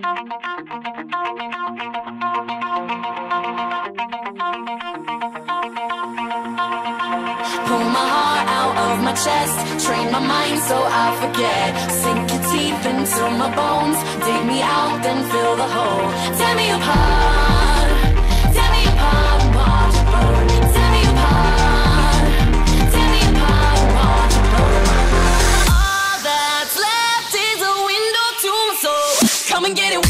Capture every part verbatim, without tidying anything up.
Pull my heart out of my chest, train my mind so I forget. Sink your teeth into my bones, dig me out, then fill the hole. Tear me apart, tear me apart and watch it burn. Tear me apart, tear me apart and watch it burn. All that's left is a window to my soul. Come and get it.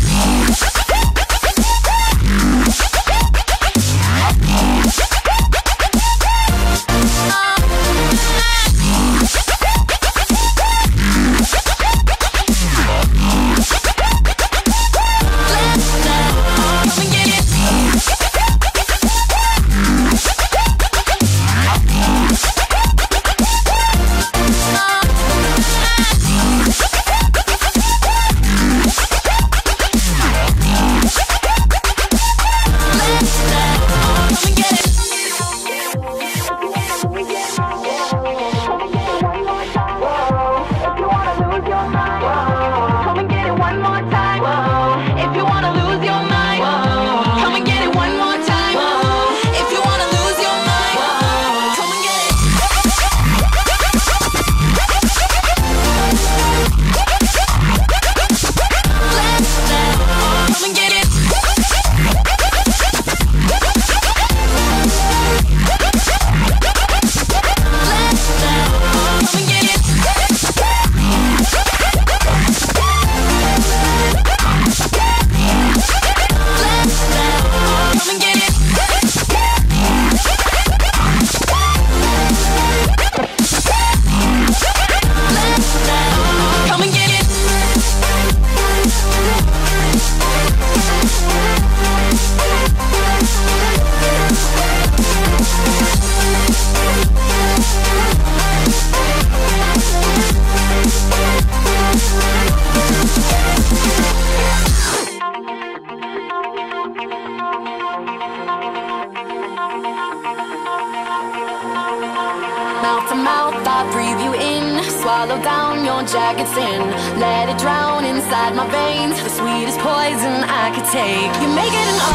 Mouth to mouth, I breathe you in. Swallow down your jagged sin. Let it drown inside my veins. The sweetest poison I could take. You make it an